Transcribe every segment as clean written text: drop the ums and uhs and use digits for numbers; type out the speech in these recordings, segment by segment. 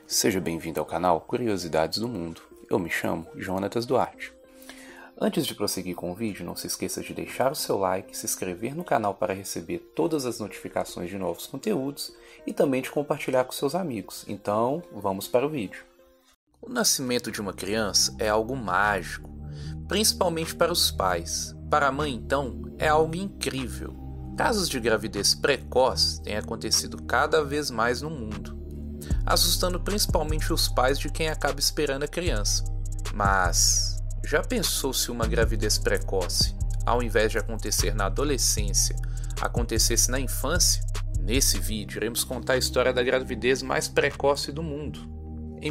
Seja bem-vindo ao canal Curiosidades do Mundo. Eu me chamo Jonatas Duarte. Antes de prosseguir com o vídeo, não se esqueça de deixar o seu like, se inscrever no canal para receber todas as notificações de novos conteúdos e também de compartilhar com seus amigos. Então, vamos para o vídeo. O nascimento de uma criança é algo mágico, principalmente para os pais. Para a mãe, então, é algo incrível. Casos de gravidez precoce têm acontecido cada vez mais no mundo, assustando principalmente os pais de quem acaba esperando a criança. Mas já pensou se uma gravidez precoce, ao invés de acontecer na adolescência, acontecesse na infância? Nesse vídeo iremos contar a história da gravidez mais precoce do mundo. Em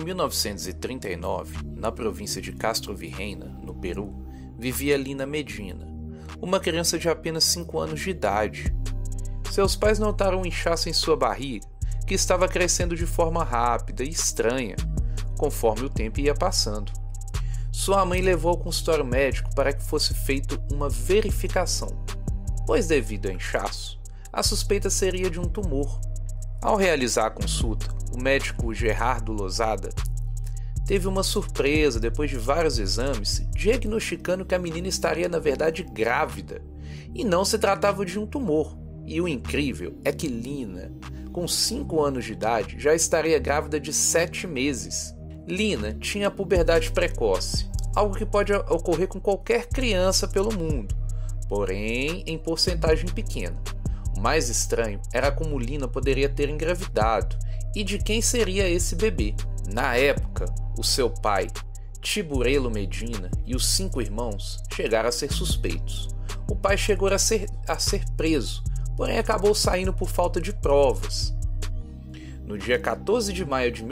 1939, na província de Castro Virreina, no Peru, vivia Lina Medina, uma criança de apenas 5 anos de idade. Seus pais notaram um inchaço em sua barriga, que estava crescendo de forma rápida e estranha, conforme o tempo ia passando. Sua mãe levou ao consultório médico para que fosse feita uma verificação, pois devido ao inchaço, a suspeita seria de um tumor. Ao realizar a consulta, o médico Gerardo Lozada teve uma surpresa depois de vários exames, diagnosticando que a menina estaria na verdade grávida, e não se tratava de um tumor. E o incrível é que Lina, com 5 anos de idade, já estaria grávida de 7 meses. Lina tinha a puberdade precoce, algo que pode ocorrer com qualquer criança pelo mundo, porém em porcentagem pequena. O mais estranho era como Lina poderia ter engravidado e de quem seria esse bebê. Na época, o seu pai, Tiburelo Medina, e os 5 irmãos chegaram a ser suspeitos. O pai chegou a ser preso, porém acabou saindo por falta de provas. No dia 14 de maio de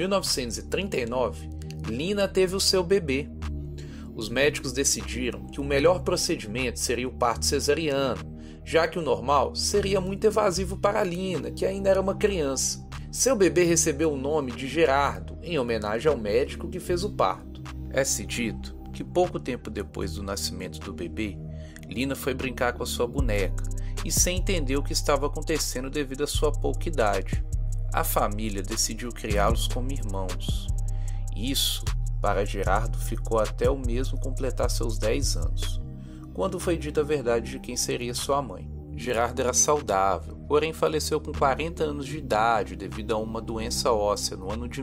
1939, Lina teve o seu bebê. Os médicos decidiram que o melhor procedimento seria o parto cesariano, já que o normal seria muito evasivo para Lina, que ainda era uma criança. Seu bebê recebeu o nome de Gerardo, em homenagem ao médico que fez o parto. É-se dito que pouco tempo depois do nascimento do bebê, Lina foi brincar com a sua boneca e sem entender o que estava acontecendo devido à sua pouca idade. A família decidiu criá-los como irmãos. Isso, para Gerardo, ficou até o mesmo completar seus 10 anos, quando foi dita a verdade de quem seria sua mãe. Gerardo era saudável, porém faleceu com 40 anos de idade devido a uma doença óssea no ano de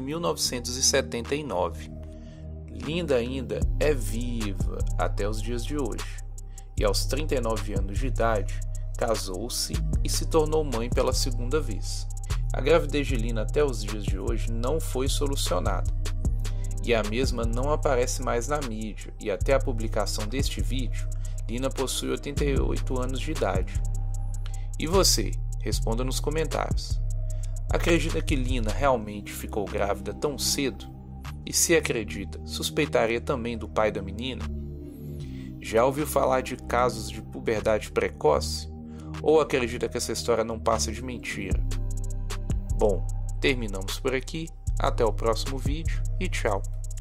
1979. Lina ainda é viva até os dias de hoje, e aos 39 anos de idade, casou-se e se tornou mãe pela 2ª vez. A gravidez de Lina até os dias de hoje não foi solucionada, e a mesma não aparece mais na mídia, e até a publicação deste vídeo, Lina possui 88 anos de idade. E você? Responda nos comentários. Acredita que Lina realmente ficou grávida tão cedo? E se acredita, suspeitaria também do pai da menina? Já ouviu falar de casos de puberdade precoce? Ou acredita que essa história não passa de mentira? Bom, terminamos por aqui. Até o próximo vídeo e tchau!